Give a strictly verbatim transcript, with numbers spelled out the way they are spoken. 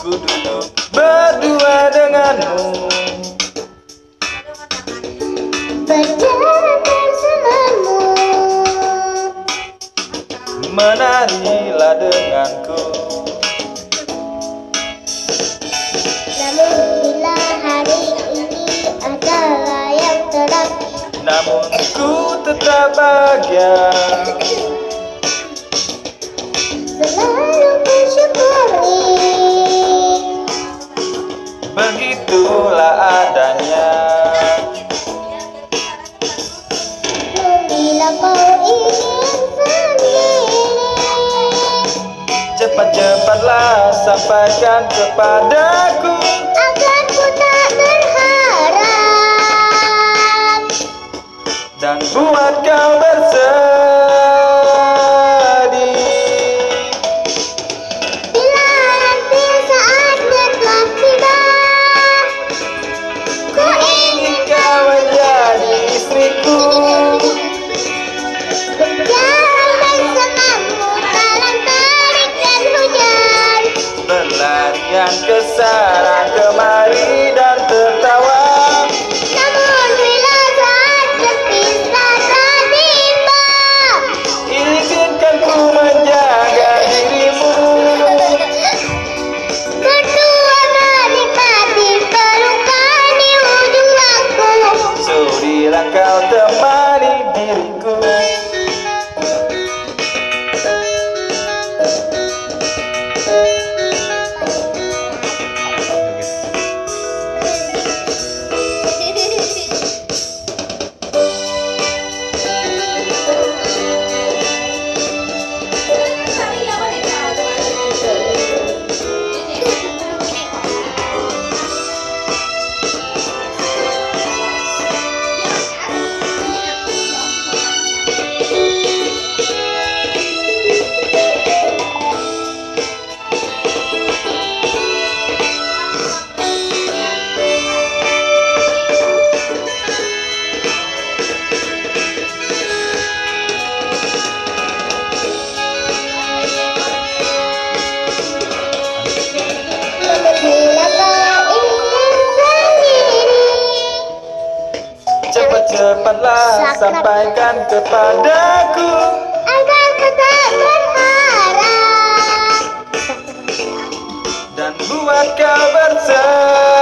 ku duduk berdua denganmu, berjalan bersamamu, menarilah denganku. namun bila hari ini adalah yang terakhir, Namun ku tetap bahagia, selalu bersyukuri. begitulah adanya. Bila kau ingin sendiri, Cepat-cepatlah sampaikan kepadaku, agar ku tak berharap dan buat kau bersedih. bila nanti saatnya telah tiba. Ku ingin Kau menjadi istriku, berjalan bersamamu dalam terik dan hujan, berlarian ke sana kemari dan tertawa. namun bila saat berpisah telah tiba, Izinkan ku menjaga dirimu, berdua menikmati pelukan di ujung waktu. sudilah kau temani diriku. Bila kau ingin sendiri, Cepat-cepatlah sampaikan kepadaku, agar ku tak berharap dan buat kau bersedih.